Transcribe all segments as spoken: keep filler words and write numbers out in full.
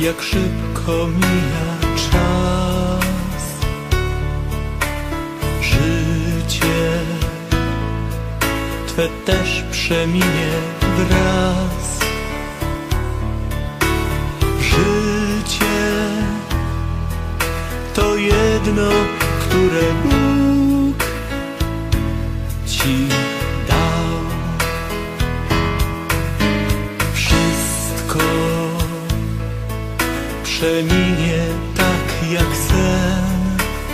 jak szybko mija czas. Życie Twe też przeminie wraz. Życie to jedno, które Bóg Ci dał. Wszystko przeminie tak jak sen.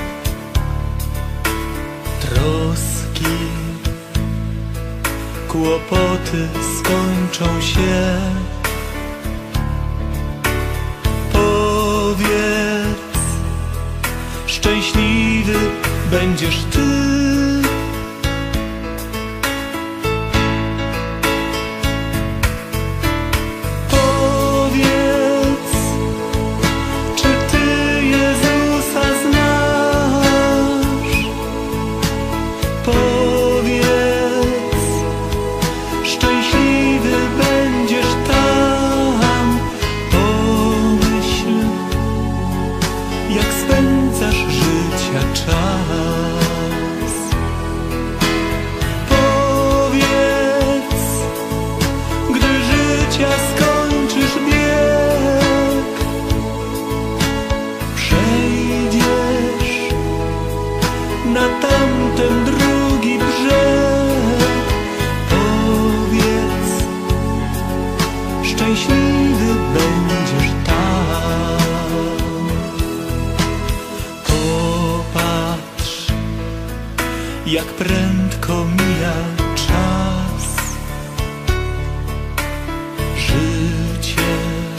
Troski, kłopoty skończą się. Powiedz, szczęśliwy będziesz Ty. Powiedz, czy Ty Jezusa znasz? Powiedz, szczęśliwy będziesz tam. Pomyśl, jak spędzasz życia czas. Powiedz, gdy życia skończysz bieg, przejdziesz na tamten drugi brzeg. Powiedz, szczęśliwy będziesz tam. Popatrz, jak prędko mija czas. Życie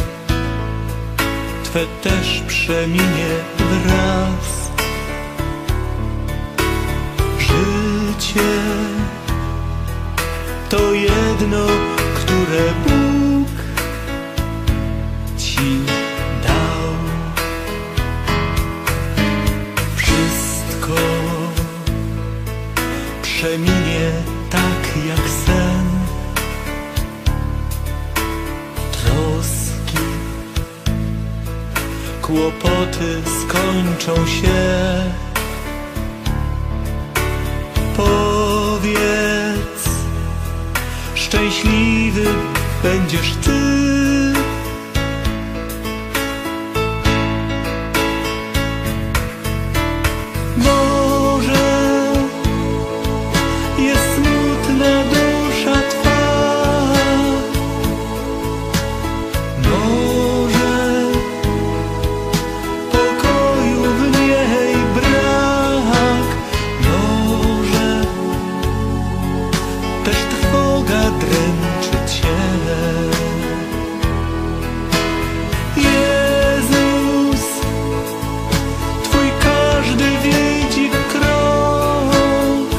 Twe też przeminie wraz. Życie to jedno, które Bóg Ci dał. Wszystko przeminie tak jak sen. Troski, kłopoty skończą się. Powiedz, szczęśliwy będziesz Ty. Może jest smutna dusza Twa, może pokoju w niej brak, może też trwoga dręczy Cię. Jezus, Twój każdy widzi krok.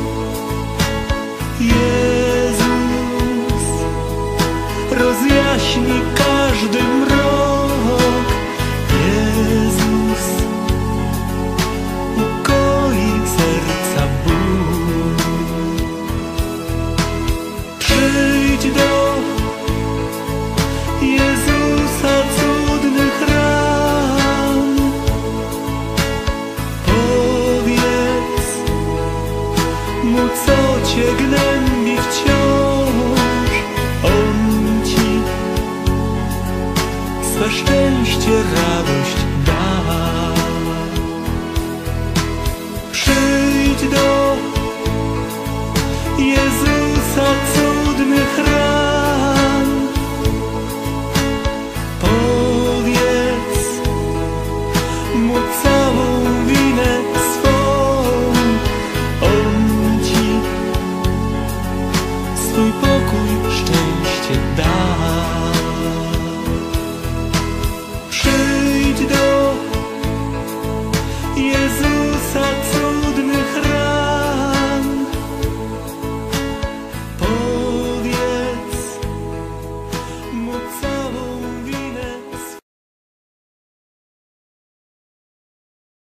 Jezus rozjaśni każdy mrok. Jezus ukoi serca ból. Przyjdź do Jezusa cudnych ran. Powiedz Mu, co Cię gnębi wciąż. On Ci swe szczęście, radość